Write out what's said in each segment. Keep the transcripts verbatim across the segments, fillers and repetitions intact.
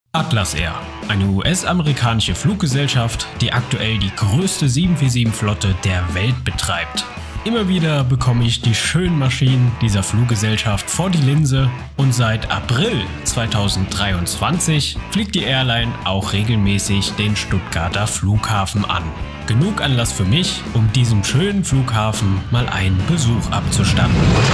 Atlas Air, eine U S-amerikanische Fluggesellschaft, die aktuell die größte sieben vier sieben-Flotte der Welt betreibt. Immer wieder bekomme ich die schönen Maschinen dieser Fluggesellschaft vor die Linse und seit April zweitausenddreiundzwanzig fliegt die Airline auch regelmäßig den Stuttgarter Flughafen an. Genug Anlass für mich, um diesem schönen Flughafen mal einen Besuch abzustatten.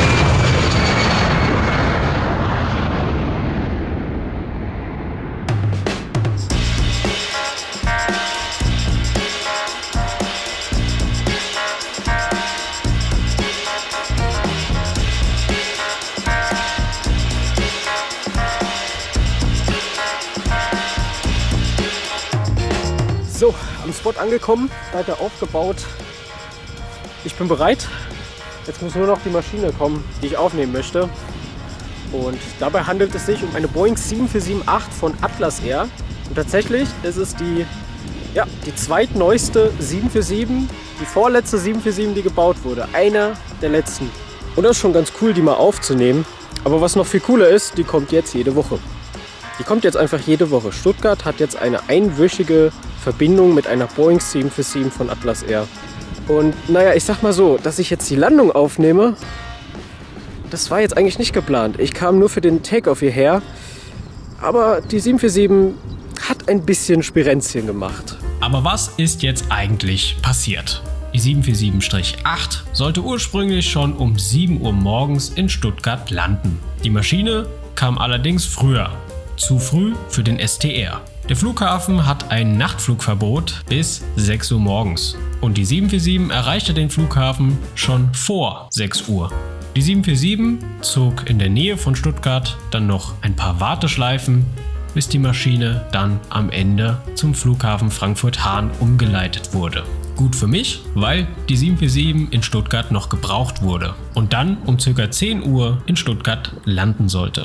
So, am Spot angekommen, weiter aufgebaut. Ich bin bereit. Jetzt muss nur noch die Maschine kommen, die ich aufnehmen möchte. Und dabei handelt es sich um eine Boeing sieben vier sieben acht von Atlas Air. Und tatsächlich ist es die, ja, die zweitneueste sieben vier sieben, die vorletzte sieben vier sieben, die gebaut wurde. Einer der letzten. Und das ist schon ganz cool, die mal aufzunehmen. Aber was noch viel cooler ist, die kommt jetzt jede Woche. Die kommt jetzt einfach jede Woche. Stuttgart hat jetzt eine einwöchige Verbindung mit einer Boeing sieben vier sieben von Atlas Air. Und naja, ich sag mal so, dass ich jetzt die Landung aufnehme, das war jetzt eigentlich nicht geplant. Ich kam nur für den Takeoff hierher, aber die sieben vier sieben hat ein bisschen Spirenzchen gemacht. Aber was ist jetzt eigentlich passiert? Die sieben vier sieben acht sollte ursprünglich schon um sieben Uhr morgens in Stuttgart landen. Die Maschine kam allerdings früher. Zu früh für den S T R. Der Flughafen hat ein Nachtflugverbot bis sechs Uhr morgens und die sieben vier sieben erreichte den Flughafen schon vor sechs Uhr. Die sieben vier sieben zog in der Nähe von Stuttgart dann noch ein paar Warteschleifen, bis die Maschine dann am Ende zum Flughafen Frankfurt-Hahn umgeleitet wurde. Gut für mich, weil die sieben vier sieben in Stuttgart noch gebraucht wurde und dann um ca. zehn Uhr in Stuttgart landen sollte.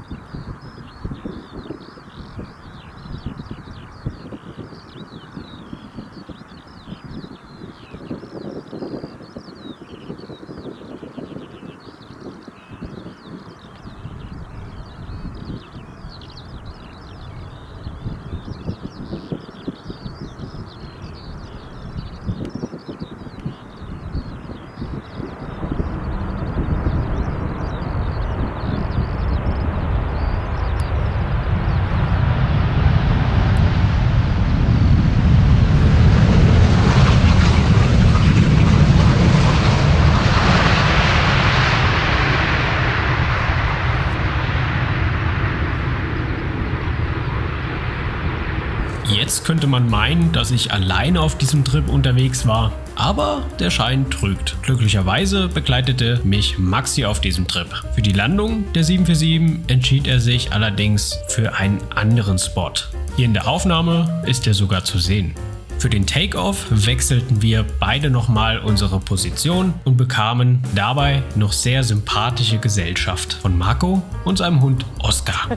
Jetzt könnte man meinen, dass ich alleine auf diesem Trip unterwegs war, aber der Schein trügt. Glücklicherweise begleitete mich Maxi auf diesem Trip. Für die Landung der sieben vier sieben entschied er sich allerdings für einen anderen Spot. Hier in der Aufnahme ist er sogar zu sehen. Für den Takeoff wechselten wir beide nochmal unsere Position und bekamen dabei noch sehr sympathische Gesellschaft von Marco und seinem Hund Oscar.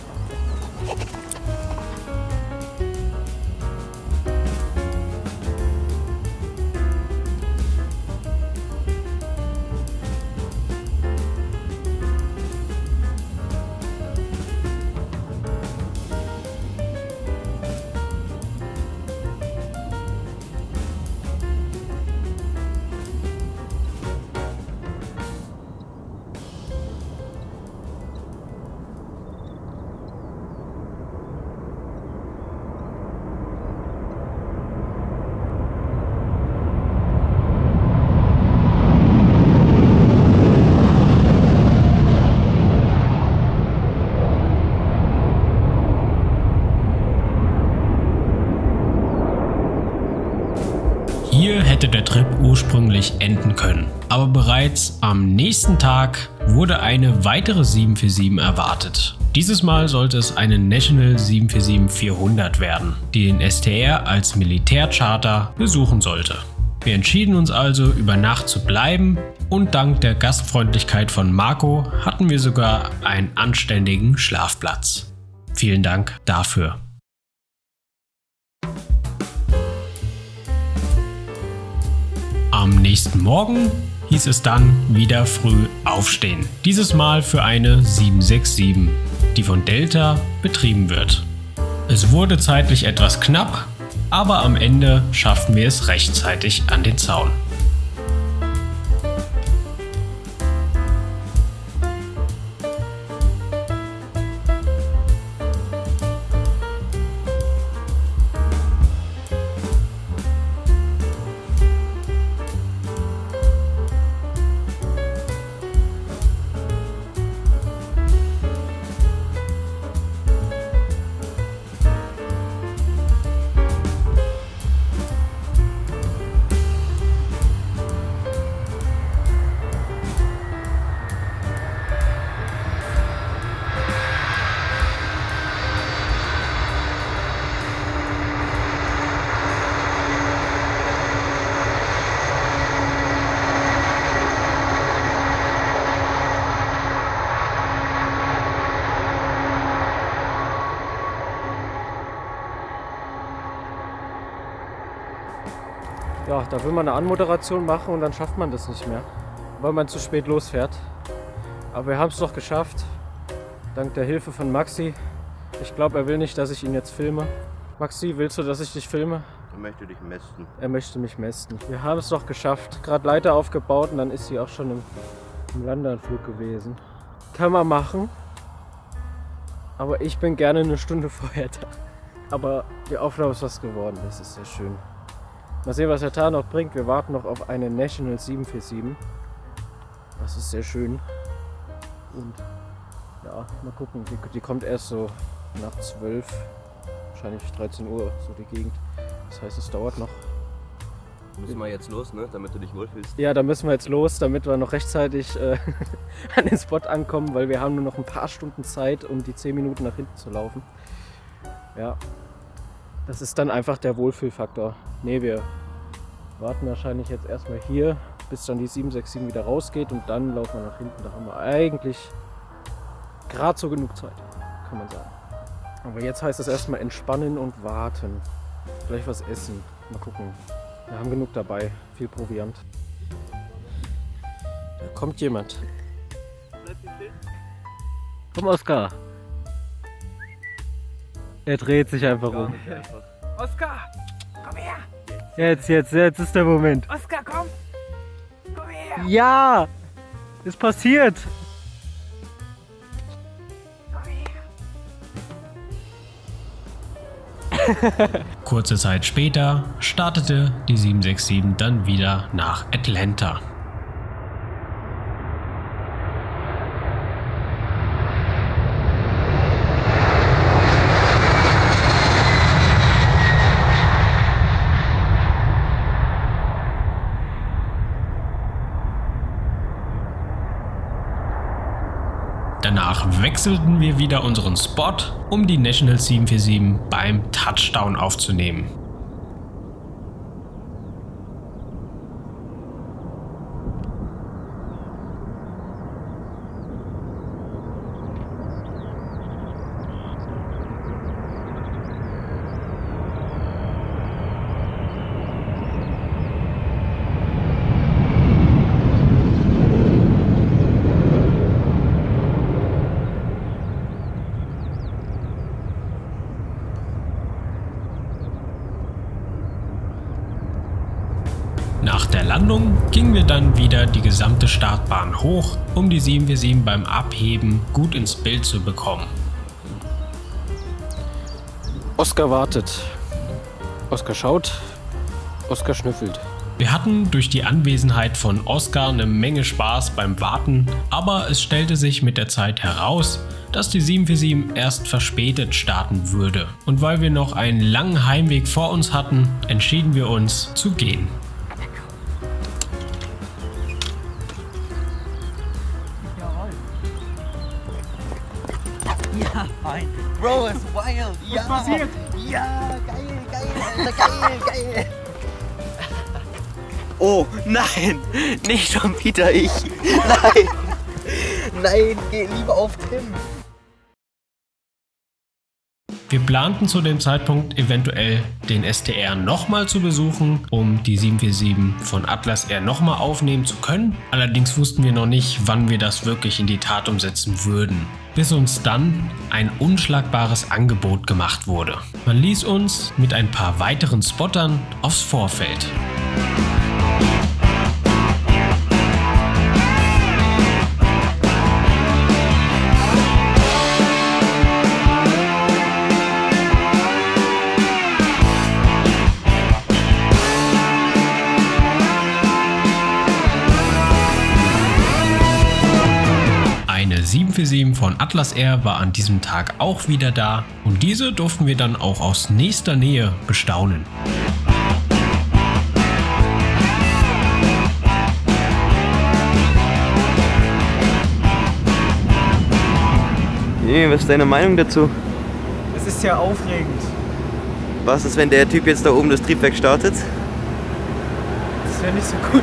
Hier hätte der Trip ursprünglich enden können. Aber bereits am nächsten Tag wurde eine weitere sieben vier sieben erwartet. Dieses Mal sollte es eine National sieben vier sieben vierhundert werden, die den S T R als Militärcharter besuchen sollte. Wir entschieden uns also, über Nacht zu bleiben und dank der Gastfreundlichkeit von Marco hatten wir sogar einen anständigen Schlafplatz. Vielen Dank dafür. Am nächsten Morgen hieß es dann wieder früh aufstehen. Dieses Mal für eine sieben sechs sieben, die von Delta betrieben wird. Es wurde zeitlich etwas knapp, aber am Ende schafften wir es rechtzeitig an den Zaun. Ja, da will man eine Anmoderation machen und dann schafft man das nicht mehr, weil man zu spät losfährt. Aber wir haben es doch geschafft, dank der Hilfe von Maxi. Ich glaube, er will nicht, dass ich ihn jetzt filme. Maxi, willst du, dass ich dich filme? Er möchte dich mästen. Er möchte mich mästen. Wir haben es doch geschafft. Gerade Leiter aufgebaut und dann ist sie auch schon im, im Landeanflug gewesen. Kann man machen, aber ich bin gerne eine Stunde vorher da. Aber die Aufnahme ist was geworden, das ist sehr schön. Mal sehen, was der Tag noch bringt. Wir warten noch auf eine National sieben vier sieben. Das ist sehr schön. Und ja, mal gucken. Die, die kommt erst so nach zwölf, wahrscheinlich dreizehn Uhr, so die Gegend. Das heißt, es dauert noch. Müssen wir jetzt los, ne? Damit du dich wohlfühlst? Ja, da müssen wir jetzt los, damit wir noch rechtzeitig äh, an den Spot ankommen, weil wir haben nur noch ein paar Stunden Zeit, um die zehn Minuten nach hinten zu laufen. Ja. Das ist dann einfach der Wohlfühlfaktor. Ne, wir warten wahrscheinlich jetzt erstmal hier, bis dann die sieben sechs sieben wieder rausgeht und dann laufen wir nach hinten. Da haben wir eigentlich gerade so genug Zeit, kann man sagen. Aber jetzt heißt es erstmal entspannen und warten. Vielleicht was essen. Mal gucken. Wir haben genug dabei. Viel Proviant. Da kommt jemand. Komm, Oskar. Er dreht sich einfach um. Oskar, komm her! Jetzt, jetzt, jetzt ist der Moment. Oskar, komm! Komm her! Ja! Es passiert! Komm her! Kurze Zeit später startete die sieben sechs sieben dann wieder nach Atlanta. Danach wechselten wir wieder unseren Spot, um die National sieben vier sieben beim Touchdown aufzunehmen. Nach der Landung gingen wir dann wieder die gesamte Startbahn hoch, um die sieben vier sieben beim Abheben gut ins Bild zu bekommen. Oskar wartet. Oskar schaut. Oskar schnüffelt. Wir hatten durch die Anwesenheit von Oskar eine Menge Spaß beim Warten, aber es stellte sich mit der Zeit heraus, dass die sieben vier sieben erst verspätet starten würde. Und weil wir noch einen langen Heimweg vor uns hatten, entschieden wir uns zu gehen. Ja, fein. Bro, it's wild! Ja! Was passiert? Ja, geil, geil, Alter, geil, geil! Oh, nein! Nicht schon wieder ich! Nein! Nein, geh lieber auf Tim! Wir planten zu dem Zeitpunkt eventuell den S T R nochmal zu besuchen, um die sieben vier sieben von Atlas Air nochmal aufnehmen zu können. Allerdings wussten wir noch nicht, wann wir das wirklich in die Tat umsetzen würden. bis uns dann ein unschlagbares Angebot gemacht wurde. Man ließ uns mit ein paar weiteren Spottern aufs Vorfeld. sieben vier sieben von Atlas Air war an diesem Tag auch wieder da und diese durften wir dann auch aus nächster Nähe bestaunen. Nee, was ist deine Meinung dazu? Es ist ja aufregend. Was ist, wenn der Typ jetzt da oben das Triebwerk startet? Das wäre nicht so gut.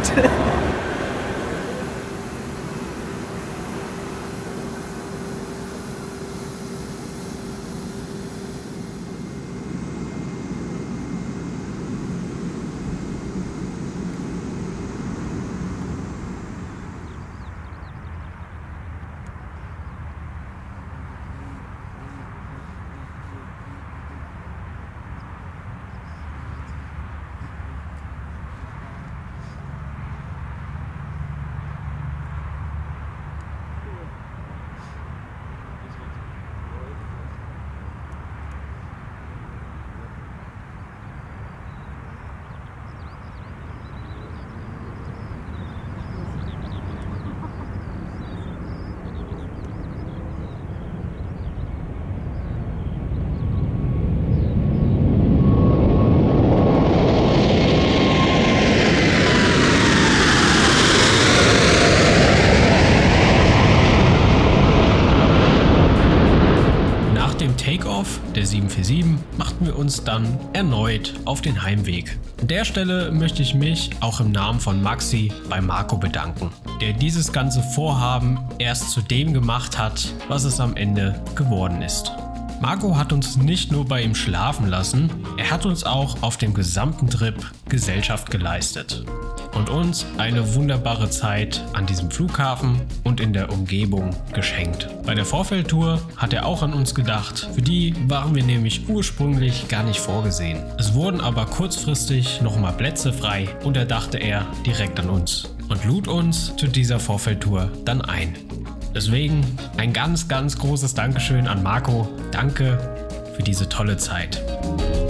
Takeoff der sieben vier sieben machten wir uns dann erneut auf den Heimweg. An der Stelle möchte ich mich auch im Namen von Maxi bei Marco bedanken, der dieses ganze Vorhaben erst zu dem gemacht hat, was es am Ende geworden ist. Marco hat uns nicht nur bei ihm schlafen lassen, er hat uns auch auf dem gesamten Trip Gesellschaft geleistet und uns eine wunderbare Zeit an diesem Flughafen und in der Umgebung geschenkt. Bei der Vorfeldtour hat er auch an uns gedacht, für die waren wir nämlich ursprünglich gar nicht vorgesehen. Es wurden aber kurzfristig nochmal Plätze frei und da dachte er direkt an uns und lud uns zu dieser Vorfeldtour dann ein. Deswegen ein ganz, ganz großes Dankeschön an Marco. Danke für diese tolle Zeit.